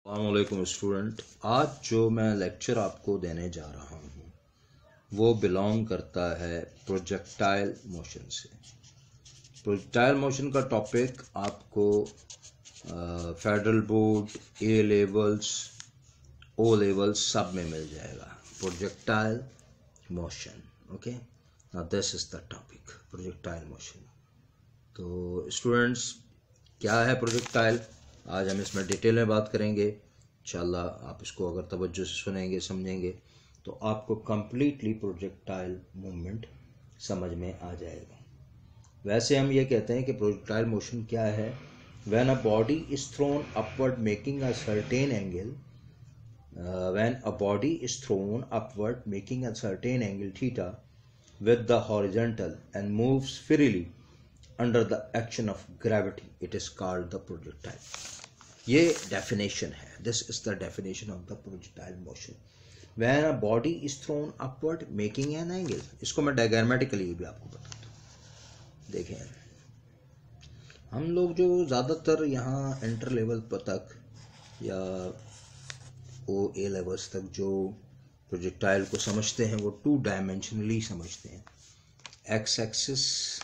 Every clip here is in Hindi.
अस्सलामुअलैकुम स्टूडेंट। आज जो मैं लेक्चर आपको देने जा रहा हूँ वो बिलोंग करता है प्रोजेक्टाइल मोशन से। प्रोजेक्टाइल मोशन का टॉपिक आपको federal board, A levels, O levels सब में मिल जाएगा। Projectile motion, okay. Now this is the topic, projectile motion. तो स्टूडेंट्स, क्या है प्रोजेक्टाइल, आज हम इसमें डिटेल में बात करेंगे। इंशाल्लाह आप इसको अगर तवज्जो से सुनेंगे, समझेंगे तो आपको कम्प्लीटली प्रोजेक्टाइल मूवमेंट समझ में आ जाएगा। वैसे हम ये कहते हैं कि प्रोजेक्टाइल मोशन क्या है। When a body is thrown upward making a certain angle, when a body is thrown upward making a certain angle theta with the horizontal and moves freely under the action of gravity, it is called the projectile. ये definition है, this is the definition of the projectile motion. When a body is thrown upward making an angle, इसको मैं diagrammatically भी आपको बताता हूँ। देखें, हम लोग जो ज़्यादातर यहाँ इंटर लेवल तक या ओ ए लेवल्स तक जो प्रोजेक्टाइल को समझते हैं वो टू डायमेंशनली समझते हैं। एक्स एक्सिस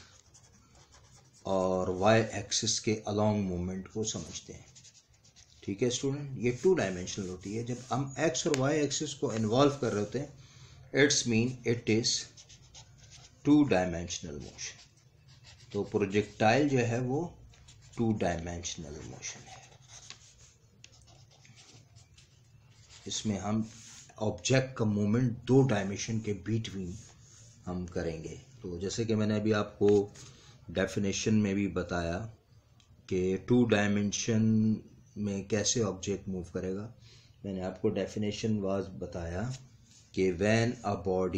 और वाई एक्सिस के अलोंग मूवमेंट को समझते हैं। ठीक है स्टूडेंट, ये टू डायमेंशनल होती है। जब हम एक्स और वाई एक्सिस को इन्वॉल्व कर रहे होते हैं, it's mean it is two dimensional motion. तो प्रोजेक्टाइल जो है वो टू डायमेंशनल मोशन है। इसमें हम ऑब्जेक्ट का मूवमेंट दो डायमेंशन के बिटवीन हम करेंगे। तो जैसे कि मैंने अभी आपको डेफिनेशन में भी बताया कि टू डायमेंशन में कैसे ऑब्जेक्ट मूव करेगा। मैंने आपको डेफिनेशन वाज बताया कि when a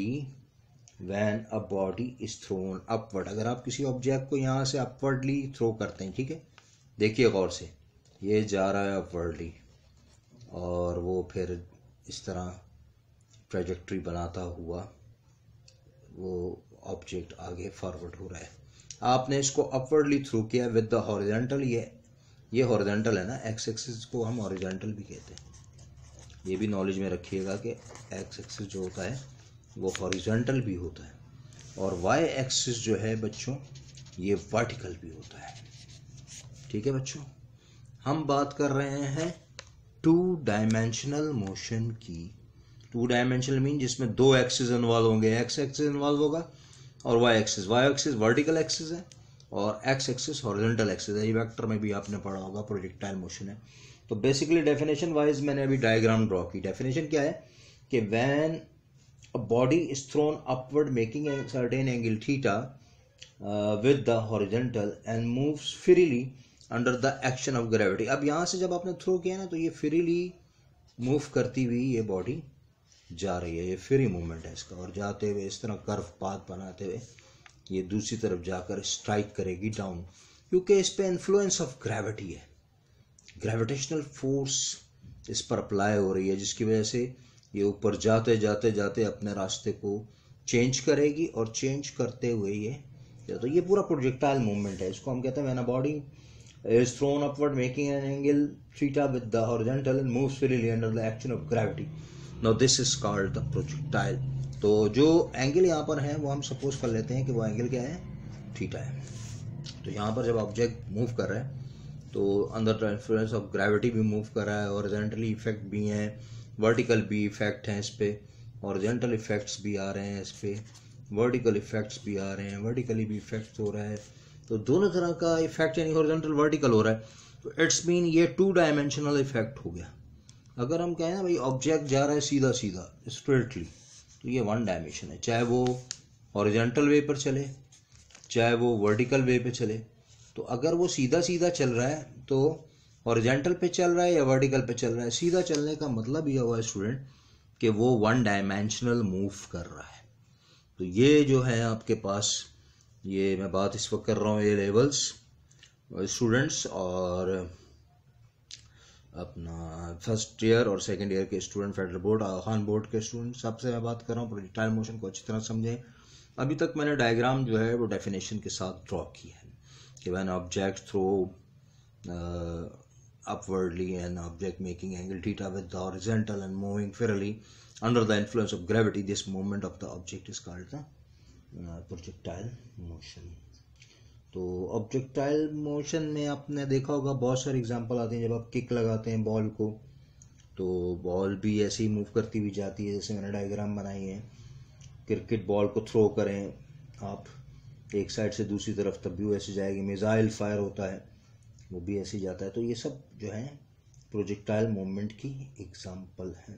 body is thrown upward, अगर आप किसी ऑब्जेक्ट को यहाँ से अपवर्डली थ्रो करते हैं, ठीक है, देखिए गौर से, ये जा रहा है अपवर्डली और वो फिर इस तरह ट्रैजेक्टरी बनाता हुआ वो ऑब्जेक्ट आगे फॉरवर्ड हो रहा है। आपने इसको अपवर्डली थ्रू किया विद द हॉरिजॉन्टल, ये हॉरिजॉन्टल है ना, एक्स एक्सिस को हम हॉरिजॉन्टल भी कहते हैं। ये भी नॉलेज में रखिएगा कि एक्स एक्सिस जो होता है वो हॉरिजॉन्टल भी होता है और वाई एक्सिस जो है बच्चों ये वर्टिकल भी होता है। ठीक है बच्चों, हम बात कर रहे हैं टू डायमेंशनल मोशन की। टू डायमेंशनल मीन जिसमें दो एक्सिस इन्वॉल्व होंगे, एक्स एक्सिस इन्वॉल्व होगा और वाई एक्सिस वर्टिकल एक्सिस है और एक्स एक्सिस हॉरिजॉन्टल एक्सिस है। ये वेक्टर में भी आपने पढ़ा होगा, प्रोजेक्टाइल मोशन है। तो बेसिकली डेफिनेशन वाइज मैंने अभी डायग्राम ड्रॉ की। डेफिनेशन क्या है कि when a body is thrown upward making a certain angle theta with the horizontal and moves freely under the action of gravity. अब यहाँ से जब आपने थ्रो किया ना तो ये फ्रीली मूव करती हुई ये बॉडी जा रही है, ये फ्री मूवमेंट है इसका, और जाते हुए इस तरह कर्व पाथ बनाते हुए ये दूसरी तरफ जाकर स्ट्राइक करेगी डाउन, क्योंकि इस पे इन्फ्लुएंस ऑफ ग्रेविटी है, ग्रेविटेशनल फोर्स इस पर अप्लाई हो रही है, जिसकी वजह से ये ऊपर जाते जाते जाते अपने रास्ते को चेंज करेगी और चेंज करते हुए तो ये पूरा प्रोजेक्टाइल मूवमेंट है। इसको हम कहते हैं when a body is thrown upward making an angle theta with the horizontal and moves freely under the action of gravity. Now this is called the projectile. तो जो एंगल यहाँ पर है वो हम सपोज कर लेते हैं कि वो एंगल क्या है, थीटा है। तो यहाँ पर जब ऑब्जेक्ट मूव कर रहा है तो under the influence of gravity भी मूव कर रहा है, हॉरिजॉन्टली इफेक्ट भी हैं, वर्टिकल भी इफेक्ट हैं, इस पे हॉरिजॉन्टल इफेक्ट्स भी आ रहे हैं, इस पे वर्टिकल इफेक्ट्स भी आ रहे हैं, वर्टिकली भी इफेक्ट हो रहा है। तो दोनों तरह का इफेक्ट यानी हॉरिजॉन्टल वर्टिकल हो रहा है। तो इट्स मीन ये टू डायमेंशनल इफेक्ट हो गया। अगर हम कहें ना भाई ऑब्जेक्ट जा रहा है सीधा सीधा स्ट्रेटली, तो ये वन डायमेंशन है, चाहे वो हॉरिजॉन्टल वे पर चले चाहे वो वर्टिकल वे पे चले। तो अगर वो सीधा सीधा चल रहा है तो हॉरिजॉन्टल पे चल रहा है या वर्टिकल पे चल रहा है, सीधा चलने का मतलब ये हुआ स्टूडेंट कि वो वन डायमेंशनल मूव कर रहा है। तो ये जो है आपके पास, ये मैं बात इस वक्त कर रहा हूँ ये लेवल्स स्टूडेंट्स और अपना फर्स्ट ईयर और सेकंड ईयर के student, federal board, Khan board के स्टूडेंट, सबसे मैं बात कर रहा हूँ। प्रोजेक्टाइल मोशन को अच्छी तरह समझें। अभी तक मैंने डायग्राम जो है वो डेफिनेशन के साथ ड्रॉ की है कि when object throw upwardly an object making angle theta with the horizontal and moving freely under the influence of gravity, this movement of the object is called the projectile motion. तो ऑब्जेक्टाइल मोशन में आपने देखा होगा बहुत सारे एग्जांपल आते हैं। जब आप किक लगाते हैं बॉल को तो बॉल भी ऐसे ही मूव करती हुई जाती है, जैसे मैंने डायग्राम बनाई है। क्रिकेट बॉल को थ्रो करें आप एक साइड से दूसरी तरफ, तब भी वो ऐसे जाएगी। मिसाइल फायर होता है वो भी ऐसे जाता है। तो ये सब जो है प्रोजेक्टाइल मूवमेंट की एग्जांपल है।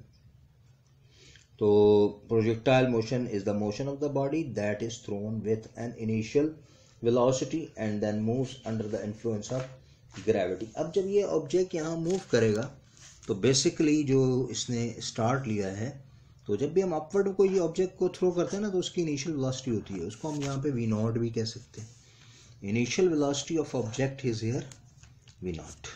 तो projectile motion is the motion of the body that is thrown with an initial velocity and then moves under the influence of gravity. अब जब ये ऑब्जेक्ट यहाँ मूव करेगा तो बेसिकली जो इसने स्टार्ट लिया है, तो जब भी हम अपवर्ड कोई ऑब्जेक्ट को थ्रो करते हैं ना तो उसकी इनिशियल वेलोसिटी होती है, उसको हम यहाँ पे वी नॉट भी कह सकते हैं। Initial velocity of object is here V naught.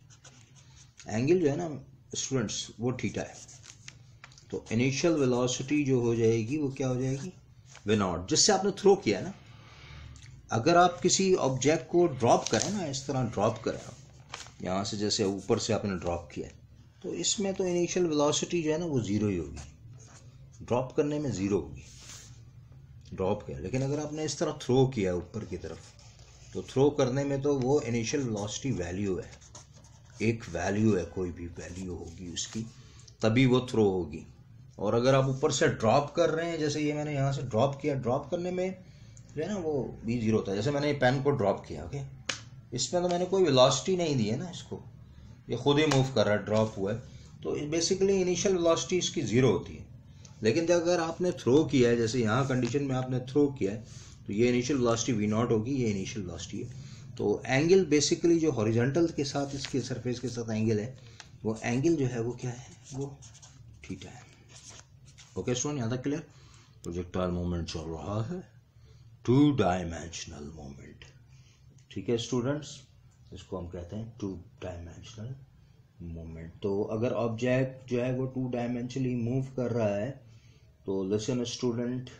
Angle जो है ना स्टूडेंट्स वो थीटा है, तो इनिशियल वेलोसिटी जो हो जाएगी वो क्या हो जाएगी, वी नॉट, जिससे आपने थ्रो किया ना। अगर आप किसी ऑब्जेक्ट को ड्रॉप करें ना, इस तरह ड्रॉप करें आप यहाँ से, जैसे ऊपर से आपने ड्रॉप किया, तो इसमें तो इनिशियल वेलोसिटी जो है ना वो ज़ीरो ही होगी, ड्रॉप करने में ज़ीरो होगी, ड्रॉप किया। लेकिन अगर आपने इस तरह थ्रो किया ऊपर की तरफ, तो थ्रो करने में तो वो इनिशियल वेलोसिटी वैल्यू है, एक वैल्यू है, कोई भी वैल्यू होगी उसकी, तभी वो थ्रो होगी। और अगर आप ऊपर से ड्रॉप कर रहे हैं, जैसे ये मैंने यहाँ से ड्रॉप किया, ड्रॉप करने में जो है ना वो भी ज़ीरो होता है। जैसे मैंने ये पेन को ड्रॉप किया, ओके, इसमें तो मैंने कोई वेलोसिटी नहीं दी है ना, इसको ये खुद ही मूव कर रहा है, ड्रॉप हुआ है, तो बेसिकली इनिशियल वेलोसिटी इसकी ज़ीरो होती है। लेकिन जब अगर आपने थ्रो किया है, जैसे यहाँ कंडीशन में आपने थ्रो किया है, तो ये इनिशियल वेलोसिटी वी नॉट होगी, ये इनिशियल वेलोसिटी है। तो एंगल बेसिकली जो हॉरिजॉन्टल के साथ इसके सरफेस के साथ एंगल है, वो एंगल जो है वो क्या है, वो थीटा है। ओके स्टूडेंट, यहाँ तक क्लियर। प्रोजेक्टाइल मूवमेंट चल रहा है, टू डायमेंशनल मूवमेंट। ठीक है स्टूडेंट्स, इसको हम कहते हैं टू डायमेंशनल मूवमेंट। तो अगर ऑब्जेक्ट जो है वो टू डायमेंशनली मूव कर रहा है, तो लिसन स्टूडेंट,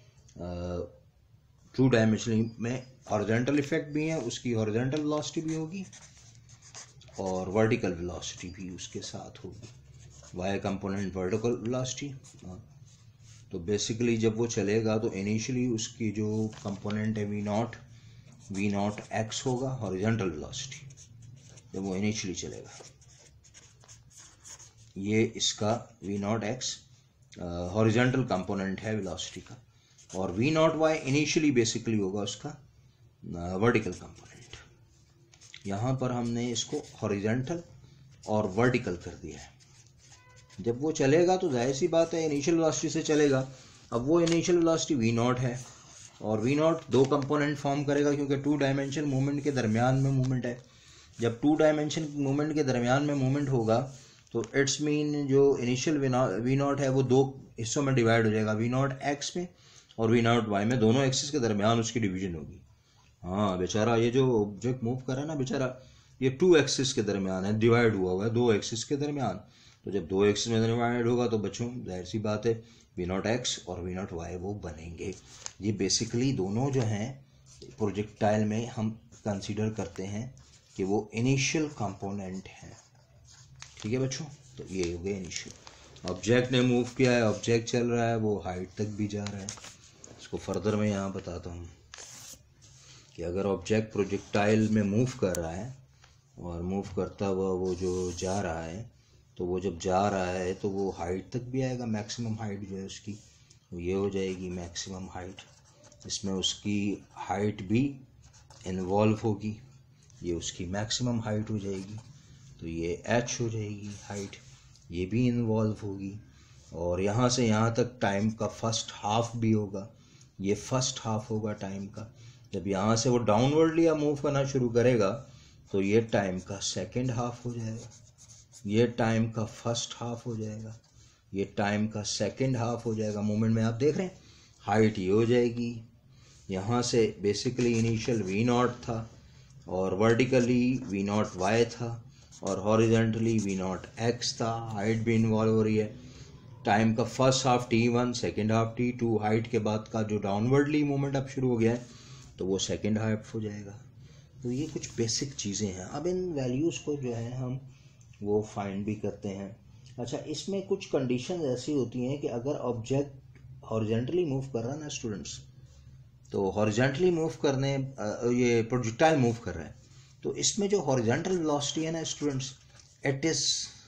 टू डायमेंशनली में हॉरिजॉन्टल इफेक्ट भी है, उसकी हॉरिजॉन्टल वेलोसिटी भी होगी और वर्टिकल वेलोसिटी भी उसके साथ होगी, वाई कंपोनेंट वर्टिकल वेलोसिटी। तो बेसिकली जब वो चलेगा तो इनिशियली उसकी जो कंपोनेंट है वी नॉट एक्स होगा, हॉरिजॉन्टल वेलोसिटी, जब वो इनिशियली चलेगा। ये इसका V naught X horizontal component है वेलोसिटी का, और V naught Y initially basically होगा उसका वर्टिकल कंपोनेंट। यहाँ पर हमने इसको हॉरिजॉन्टल और वर्टिकल कर दिया है। जब वो चलेगा तो जाहिर सी बात है इनिशियल वेलोसिटी से चलेगा। अब वो इनिशियल वेलोसिटी वी नॉट है, और वी नॉट दो कंपोनेंट फॉर्म करेगा, क्योंकि टू डायमेंशन मूवमेंट के दरमियान में मूवमेंट है। जब टू डायमेंशन मूवमेंट के दरमियान में मूवमेंट होगा तो इट्स मीन जो इनिशियल वी नॉट है वो दो हिस्सों में डिवाइड हो जाएगा, वी नॉट एक्स में और वी नॉट वाई में, दोनों एक्सिस के दरमियान उसकी डिवीजन होगी। हाँ बेचारा ये जो ऑब्जेक्ट मूव कर रहा है ना बेचारा, ये टू एक्सिस के दरमियान है, डिवाइड हुआ है दो एक्सिस के दरमियान। तो जब दो एक्सिस में डिवाइड होगा तो बच्चों जाहिर सी बात है वी नॉट एक्स और वी नॉट वाई वो बनेंगे। ये बेसिकली दोनों जो हैं प्रोजेक्टाइल में हम कंसीडर करते हैं कि वो इनिशियल कंपोनेंट हैं। ठीक है बच्चों, तो ये हो गया इनिशियल। ऑब्जेक्ट ने मूव किया है, ऑब्जेक्ट चल रहा है, वो हाइट तक भी जा रहा है। इसको फर्दर मैं यहाँ बताता हूँ कि अगर ऑब्जेक्ट प्रोजेक्टाइल में मूव कर रहा है और मूव करता हुआ वो जो जा रहा है, तो वो जब जा रहा है तो वो हाइट तक भी आएगा, मैक्सिमम हाइट जो है उसकी ये हो जाएगी मैक्सिमम हाइट। इसमें उसकी हाइट भी इन्वॉल्व होगी, ये उसकी मैक्सिमम हाइट हो जाएगी, तो ये एच हो जाएगी हाइट, ये भी इन्वॉल्व होगी। और यहाँ से यहाँ तक टाइम का फर्स्ट हाफ भी होगा, ये फर्स्ट हाफ होगा टाइम का। जब यहाँ से वो डाउनवर्डली या मूव करना शुरू करेगा तो ये टाइम का सेकेंड हाफ हो जाएगा, ये टाइम का फर्स्ट हाफ हो जाएगा, ये टाइम का सेकेंड हाफ हो जाएगा। मूवमेंट में आप देख रहे हैं हाइट ये हो जाएगी, यहाँ से बेसिकली इनिशियल वी नॉट था और वर्टिकली वी नॉट वाई था और हॉरिजॉन्टली वी नॉट एक्स था, हाइट भी इन्वॉल्व हो रही है। टाइम का first half t1, second half t2, height के बाद का जो डाउनवर्डली मूवमेंट अब शुरू हो गया है तो वो सेकेंड हाफ हो जाएगा। तो ये कुछ बेसिक चीज़ें हैं। अब इन वैल्यूज़ को जो है हम वो फाइंड भी करते हैं। अच्छा, इसमें कुछ कंडीशन ऐसी होती हैं कि अगर ऑब्जेक्ट हॉरिजॉन्टली मूव कर रहा है ना स्टूडेंट्स, तो हॉरिजॉन्टली मूव करने ये प्रोजेक्टाइल मूव कर रहा है, तो इसमें जो हॉरिजॉन्टल वेलोसिटी है ना students, it is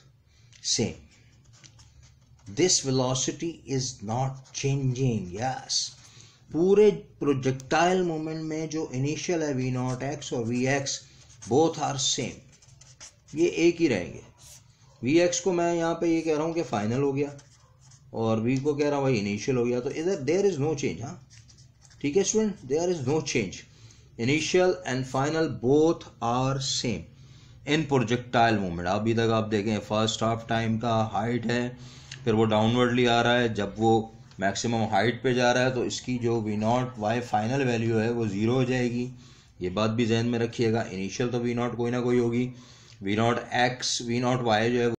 same, this velocity is not changing. Yes, पूरे प्रोजेक्टाइल मूवमेंट में जो इनिशियल है v0x और vx बोथ आर सेम, ये एक ही रहेंगे। vx को मैं यहाँ पे ये कह रहा हूँ कि फाइनल हो गया और v को कह रहा हूँ भाई इनिशियल हो गया, तो इधर देयर इज नो चेंज। हाँ ठीक है student, there is no change, initial and final both are same in projectile movement. अभी तक आप देखें फर्स्ट हाफ टाइम का हाइट है, फिर वो डाउनवर्डली आ रहा है, जब वो मैक्सिमम हाइट पे जा रहा है तो इसकी जो v0y फाइनल वैल्यू है वो 0 हो जाएगी। ये बात भी जहन में रखिएगा, इनिशियल तो v0 कोई ना कोई होगी, v0x v0y जो है